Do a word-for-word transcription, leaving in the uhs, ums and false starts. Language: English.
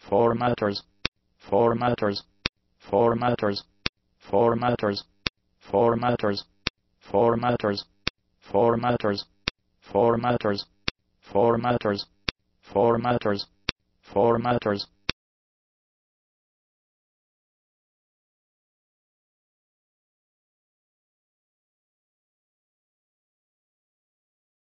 formatters, formatters, formatters, formatters, formatters, formatters, formatters, formatters, formatters, formatters, formatters,